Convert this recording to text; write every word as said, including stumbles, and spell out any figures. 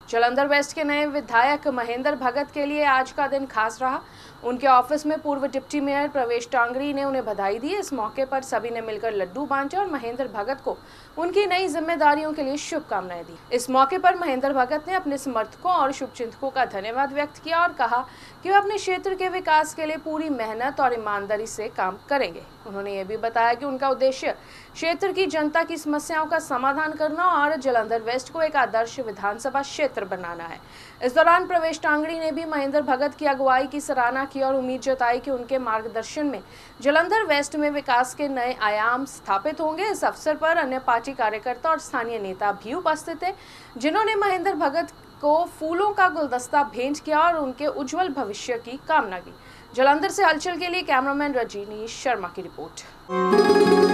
Jalandhar waste के नए विधायक महेंद्र भगत के लिए आज का दिन खास रहा। उनके ऑफिस में पूर्व डिप्टी मेयर प्रवेश टांगड़ी ने उन्हें बधाई दी। इस मौके पर सभी ने मिलकर लड्डू बांटे और महेंद्र भगत को उनकी नई जिम्मेदारियों के लिए शुभकामनाएं दी। इस मौके पर महेंद्र भगत ने अपने समर्थकों और शुभचिंतकों का धन्यवाद व्यक्त किया और कहा कि वे अपने क्षेत्र के विकास के लिए पूरी मेहनत और ईमानदारी से काम करेंगे। उन्होंने ये भी बताया कि उनका उद्देश्य क्षेत्र की जनता की समस्याओं का समाधान करना और जालंधर वेस्ट को एक आदर्श विधानसभा क्षेत्र बनाना है। इस दौरान प्रवेश टांगड़ी ने भी महेंद्र भगत की अगुवाई की सराहना की और उम्मीद जताई कि उनके मार्गदर्शन में जालंधर वेस्ट में विकास के नए आयाम स्थापित होंगे। इस अवसर पर अन्य पार्टी कार्यकर्ता और स्थानीय नेता भी उपस्थित थे, जिन्होंने महेंद्र भगत को फूलों का गुलदस्ता भेंट किया और उनके उज्जवल भविष्य की कामना की। जालंधर से हलचल के लिए कैमरामैन रजनीश शर्मा की रिपोर्ट।